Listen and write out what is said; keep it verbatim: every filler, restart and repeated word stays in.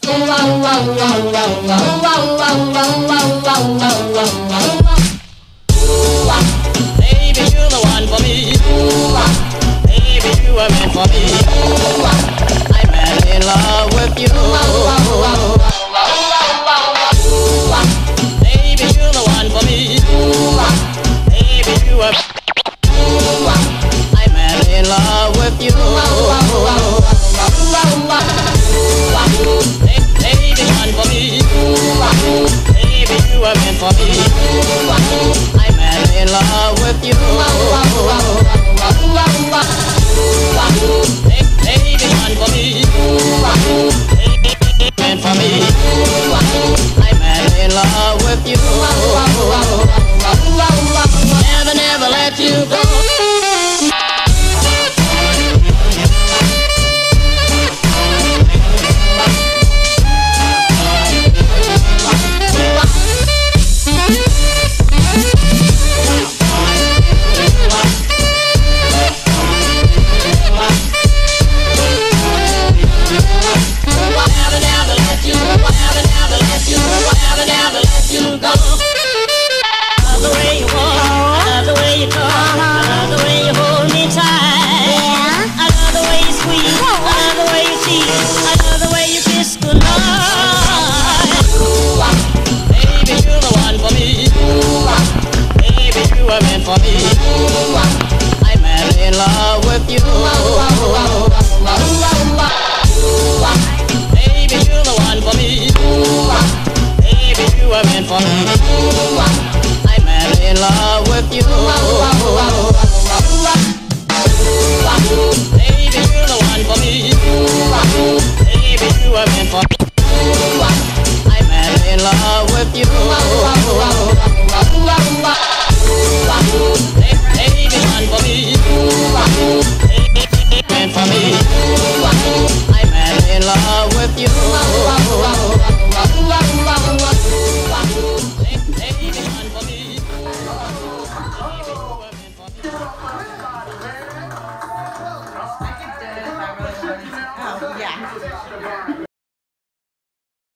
Baby, you're the one for me. Baby, you were meant for me. I'm madly in love with you. Baby, you're the one for me. Baby, you were. I'm madly in love with you. Baby, one for me. Baby, you were meant for me. I'm madly in love with you. Baby, one for me. Baby, meant for me. I'm madly in love with you. Never, never let you go. For me, I'm madly in love with you. Baby, you're the one for me. Baby, you were meant for me. I'm madly in love with you. Baby, you're the one for me. Baby, you were meant for me. I'm madly in love with you. Baby, one for me. Baby, meant for me. I'm madly in love with you. Baby, one for me. Oh, yeah.